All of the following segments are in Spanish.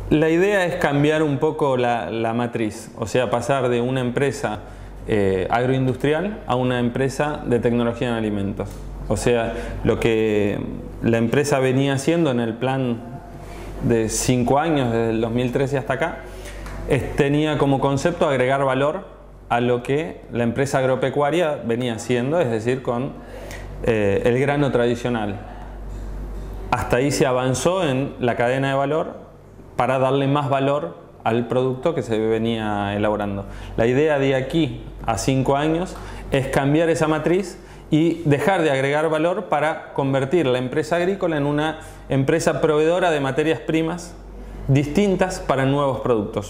La idea es cambiar un poco la matriz, o sea, pasar de una empresa agroindustrial a una empresa de tecnología en alimentos. O sea, lo que la empresa venía haciendo en el plan de 5 años, desde el 2013 hasta acá, tenía como concepto agregar valor a lo que la empresa agropecuaria venía haciendo, es decir, con el grano tradicional. Hasta ahí se avanzó en la cadena de valor para darle más valor al producto que se venía elaborando. La idea de aquí a 5 años es cambiar esa matriz y dejar de agregar valor para convertir la empresa agrícola en una empresa proveedora de materias primas distintas para nuevos productos.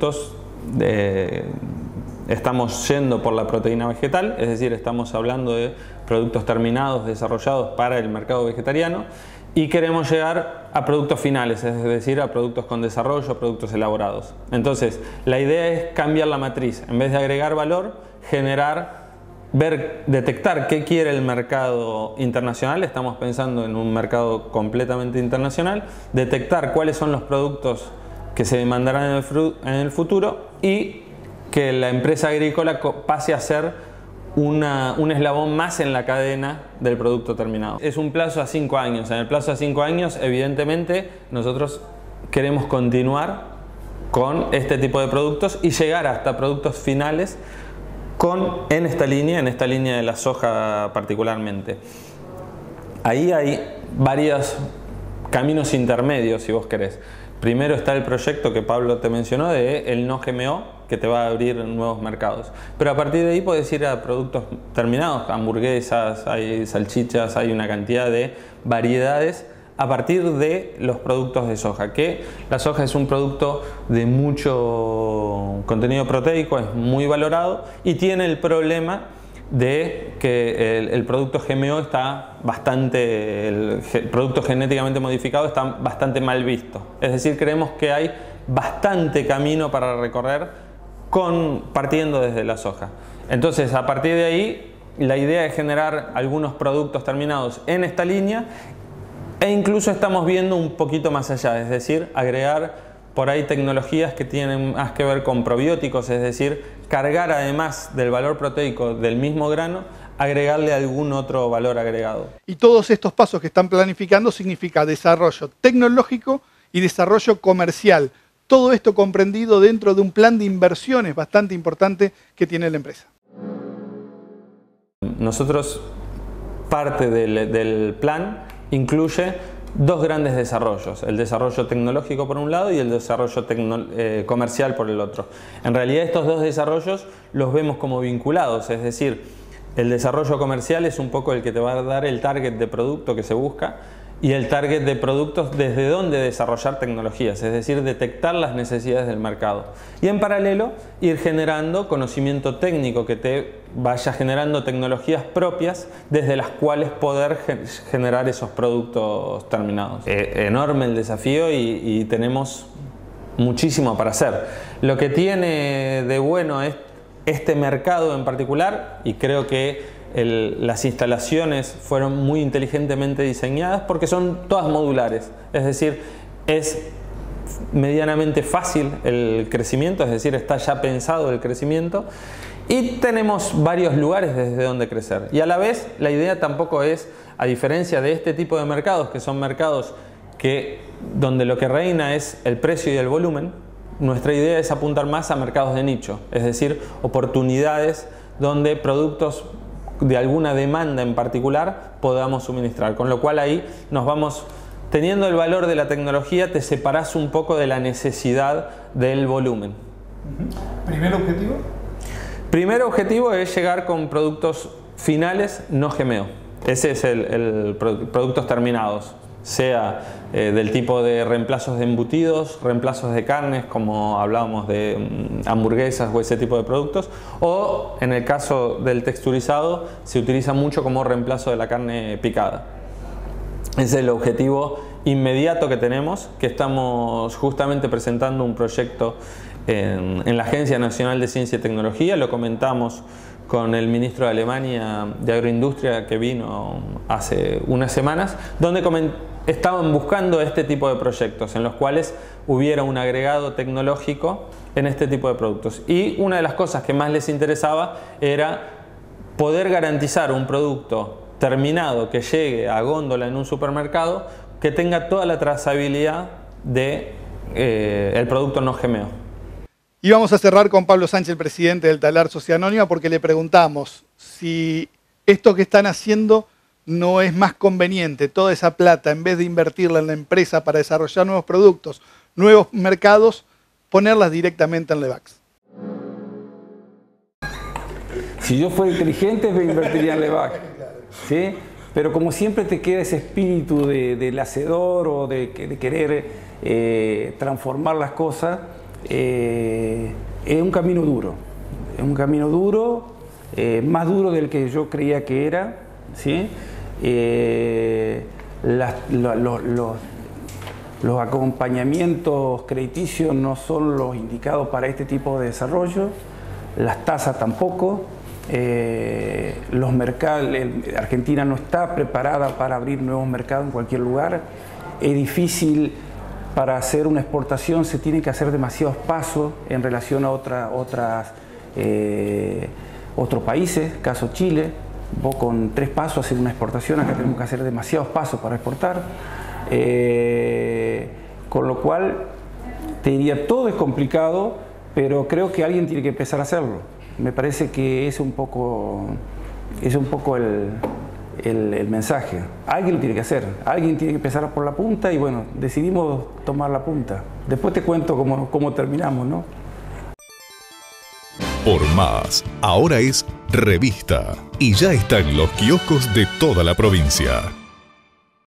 Estamos yendo por la proteína vegetal, es decir, estamos hablando de productos terminados, desarrollados para el mercado vegetariano, y queremos llegar a productos finales, es decir, a productos con desarrollo, productos elaborados. Entonces, la idea es cambiar la matriz. En vez de agregar valor, detectar qué quiere el mercado internacional. Estamos pensando en un mercado completamente internacional. Detectar cuáles son los productos que se demandarán en el futuro y que la empresa agrícola pase a ser un eslabón más en la cadena del producto terminado. Es un plazo a 5 años. En el plazo a 5 años, evidentemente, nosotros queremos continuar con este tipo de productos y llegar hasta productos finales en esta línea de la soja particularmente. Ahí hay varios caminos intermedios, si vos querés. Primero está el proyecto que Pablo te mencionó de el no GMO, que te va a abrir nuevos mercados. Pero a partir de ahí puedes ir a productos terminados, hamburguesas, hay salchichas, hay una cantidad de variedades a partir de los productos de soja, que la soja es un producto de mucho contenido proteico, es muy valorado y tiene el problema de que el producto GMO está el producto genéticamente modificado está bastante mal visto. Es decir, creemos que hay bastante camino para recorrer partiendo desde la soja. Entonces, a partir de ahí, la idea es generar algunos productos terminados en esta línea e incluso estamos viendo un poquito más allá, es decir, agregar por ahí tecnologías que tienen más que ver con probióticos, es decir, cargar además del valor proteico del mismo grano, agregarle algún otro valor agregado. Y todos estos pasos que están planificando significa desarrollo tecnológico y desarrollo comercial. Todo esto comprendido dentro de un plan de inversiones bastante importante que tiene la empresa. Nosotros, parte del plan incluye dos grandes desarrollos, el desarrollo tecnológico por un lado y el desarrollo comercial por el otro. En realidad estos dos desarrollos los vemos como vinculados, es decir, el desarrollo comercial es un poco el que te va a dar el target de producto que se busca y el target de productos desde donde desarrollar tecnologías, es decir, detectar las necesidades del mercado. Y en paralelo, ir generando conocimiento técnico que te vaya generando tecnologías propias desde las cuales poder generar esos productos terminados. Enorme el desafío y tenemos muchísimo para hacer. Lo que tiene de bueno es este mercado en particular, y creo que las instalaciones fueron muy inteligentemente diseñadas porque son todas modulares, es decir, es medianamente fácil el crecimiento, es decir, está ya pensado el crecimiento y tenemos varios lugares desde donde crecer. Y a la vez la idea tampoco es, a diferencia de este tipo de mercados, que son mercados donde lo que reina es el precio y el volumen, nuestra idea es apuntar más a mercados de nicho, es decir, oportunidades donde productos de alguna demanda en particular podamos suministrar, con lo cual ahí nos vamos, teniendo el valor de la tecnología, te separás un poco de la necesidad del volumen. ¿Primer objetivo? Primer objetivo es llegar con productos finales no GMO. Ese es productos terminados, sea del tipo de reemplazos de embutidos, reemplazos de carnes, como hablábamos de hamburguesas o ese tipo de productos, o en el caso del texturizado se utiliza mucho como reemplazo de la carne picada. Ese es el objetivo inmediato que tenemos, que estamos justamente presentando un proyecto en la Agencia Nacional de Ciencia y Tecnología. Lo comentamos con el ministro de Alemania de Agroindustria que vino hace unas semanas, donde estaban buscando este tipo de proyectos en los cuales hubiera un agregado tecnológico en este tipo de productos. Y una de las cosas que más les interesaba era poder garantizar un producto terminado que llegue a góndola en un supermercado que tenga toda la trazabilidad de el producto no GMO. Y vamos a cerrar con Pablo Sánchez, el presidente del Talar Sociedad Anónima, porque le preguntamos si esto que están haciendo no es más conveniente, toda esa plata, en vez de invertirla en la empresa para desarrollar nuevos productos, nuevos mercados, ponerlas directamente en Levax. Si yo fuera inteligente, me invertiría en Levax, ¿sí? Pero como siempre te queda ese espíritu del hacedor o de querer transformar las cosas, es un camino duro. Es un camino duro, más duro del que yo creía que era, ¿sí? Los acompañamientos crediticios no son los indicados para este tipo de desarrollo, las tasas tampoco. Los mercados, Argentina no está preparada para abrir nuevos mercados en cualquier lugar. Es difícil, para hacer una exportación se tienen que hacer demasiados pasos en relación a otros países, caso Chile. Vos con 3 pasos haces una exportación, acá tenemos que hacer demasiados pasos para exportar. Con lo cual, te diría, todo es complicado, pero creo que alguien tiene que empezar a hacerlo. Me parece que es un poco el mensaje. Alguien lo tiene que hacer, alguien tiene que empezar por la punta y bueno, decidimos tomar la punta. Después te cuento cómo terminamos, ¿no? Por Más, ahora es revista y ya está en los kioscos de toda la provincia.